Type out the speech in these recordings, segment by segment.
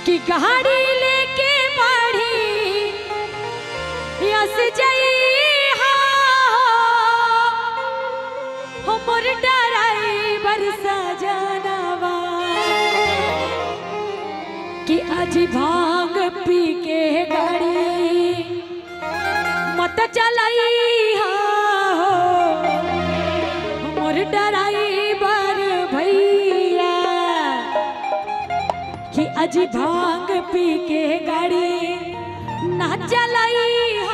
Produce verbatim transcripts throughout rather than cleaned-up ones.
कि गाड़ी लेके बढ़ी यस जई हमर ड्राइवर सजनवा कि आज भांग पी के गाड़ी मत चलाई हमर ड्राइवर भैया कि आज भांग पी के गाड़ी ना चलाई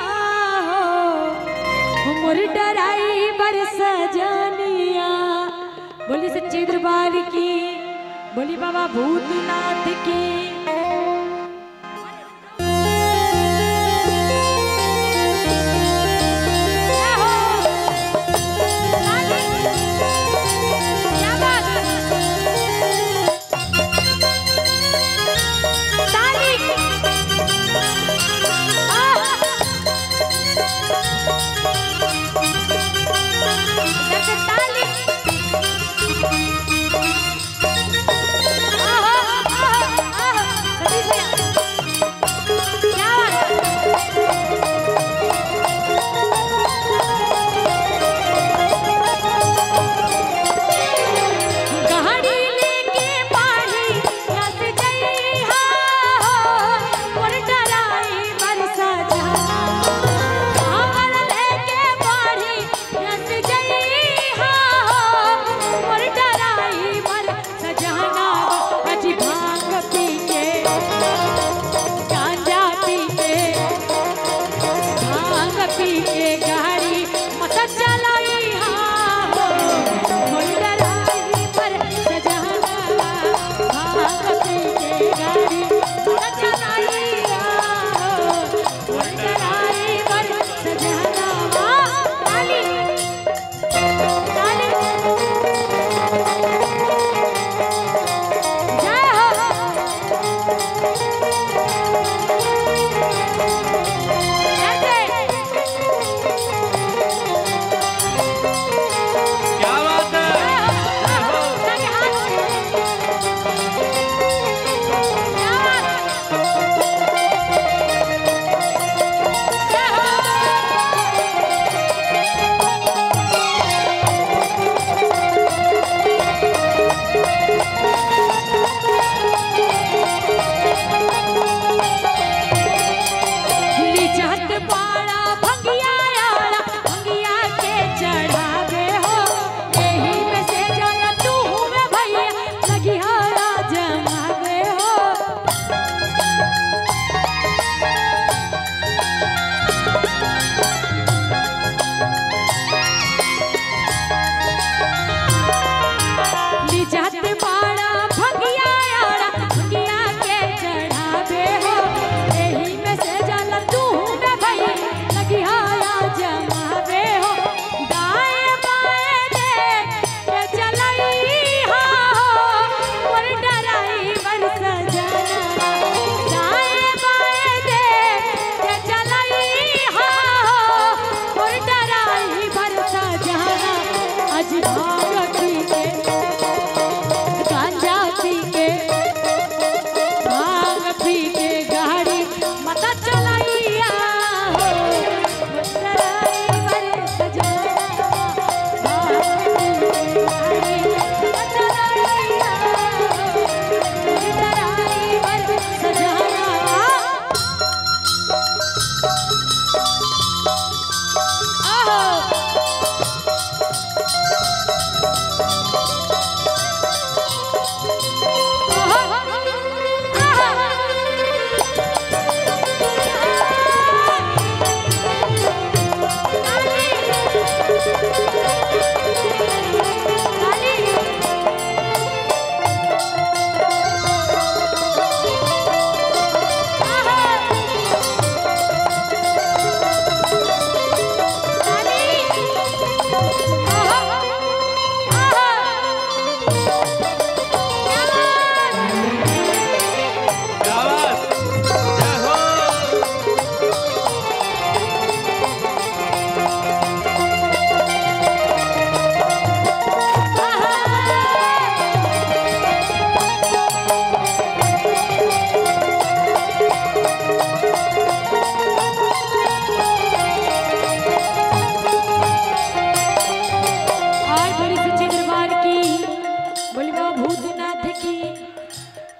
हमर ड्राइवर सजनिया। बोली सच्चे दरबार की, बोली बाबा भूतनाथ की।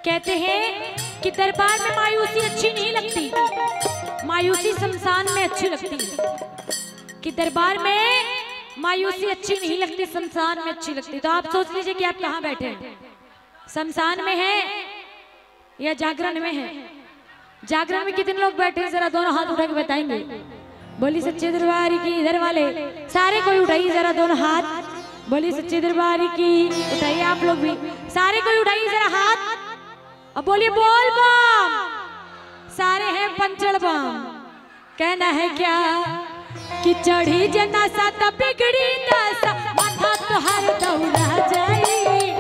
कहते हैं कि दरबार में मायूसी अच्छी नहीं लगती, मायूसी शमशान में अच्छी लगती है। कि दरबार में मायूसी अच्छी नहीं लगती, शमशान में अच्छी लगती। तो आप सोच लीजिए कि आप कहाँ बैठे हैं, शमशान में है या जागरण में है। जागरण में कितने लोग बैठे हैं, जरा दोनों हाथ उठा के बताएंगे। बोली सच्चे दरबार की, इधर वाले सारे कोई उठाइए जरा दोनों हाथ। बोली सच्चे दरबार की, उठाइए आप लोग भी, सारे कोई उठाइए जरा हाथ। अब बोलिए बोल बम, सारे हैं पंचड़ बम। कहना है क्या कि चढ़ी जना सा तब बिगड़ी दशा, माथा तो हर दौड़ा जाई।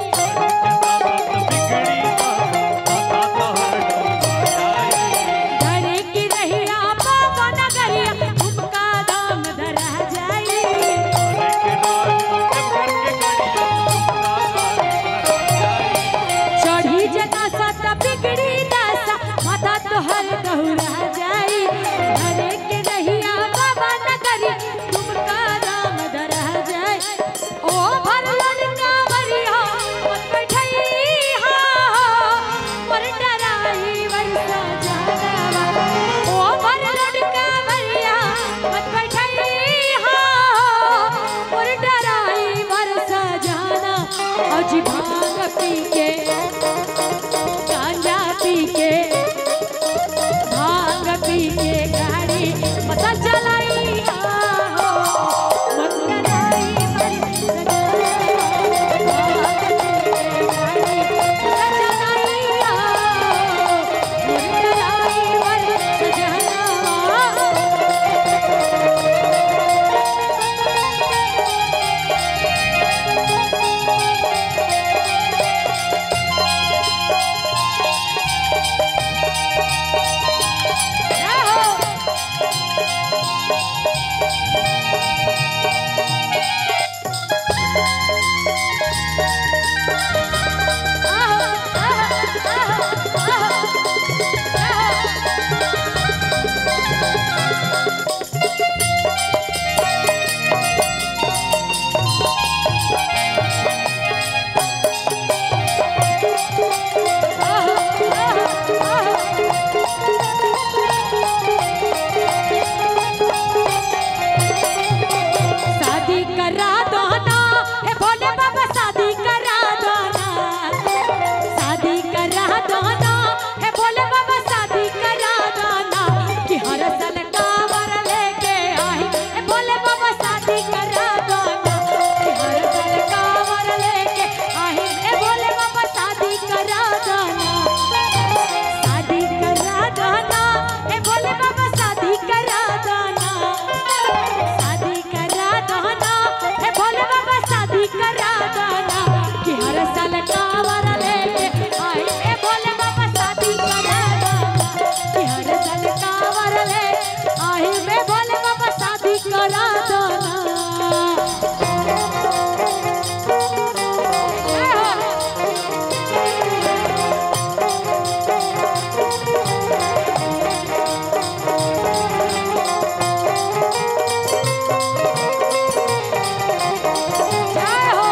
घरे की रहिया बाबा नगरिया, उनका दाम धरा जाई। चढ़ी जना सा तब बिगड़ी दशा, माथा तो हर दौड़ा जाई। घरे की रहिया बाबा नगरिया, तुमका दाम धरा जाए। ओ भरलन कांवरिया मत बैठइहा, पर डराई वर्षा जानवा। ओ भरलन कांवरिया मत बैठइहा, पर डराई वर्षा जाना। अजी भांग पी के, गांजा पी के, भांग पी के गाड़ी पता चलाई हो, मत कराई वर्षा जानवा। शादी करा दो ना, हे भोले बाबा शादी करा दो ना। शादी करा दो ना, हे भोले बाबा शादी करा दो ना। कि हर साल कांवर लेके आई, हे भोले बाबा शादी करा दो ना। कि हर साल कांवर लेके आई, हे भोले बाबा शादी करा दो ना। शादी करा दो ना, हे भोले बाबा शादी करा दो ना। शादी करा दो ना, हे भोले बाबा शादी करा दो ना। कि हर साल कांवर लेके आई, हे भोले बाबा शादी करा दो ना। कि हर साल कांवर ले आई, हे भोले बाबा शादी करा दो ना। जय हो।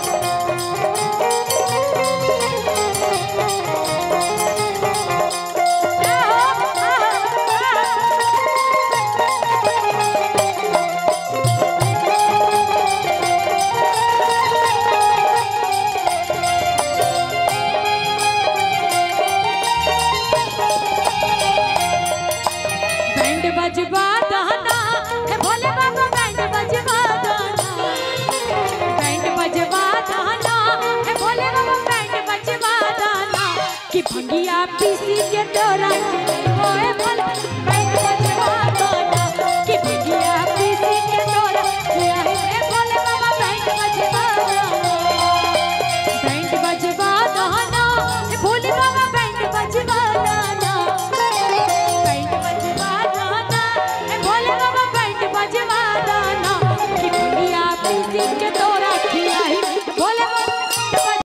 बैंड बजवा दाना, हे भोले बाबा बैंड बजवा दाना। बैंड बजवा दाना, हे भोले बाबा बैंड बजवा दाना। कि भंगिया पीसी के तोरा के, ओए भोले